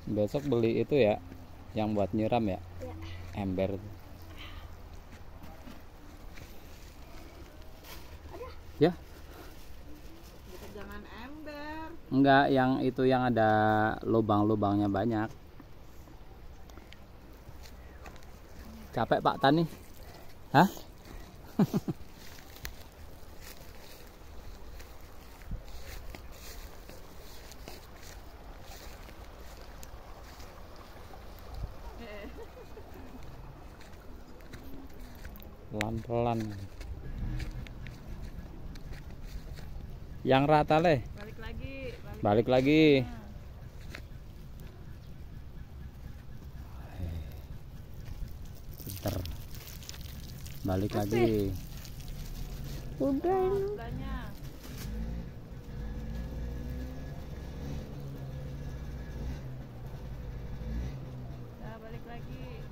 Besok beli itu ya, yang buat nyiram ya, Ya. ember. Ya, Jangan ember. enggak, yang itu yang ada lubang-lubangnya banyak. Capek Pak Tani? Hah? Pelan-pelan. Yang rata leh. Balik lagi. Balik lagi. Pinter. Balik lagi. Udah ini. Sebelahnya. Nah, balik lagi.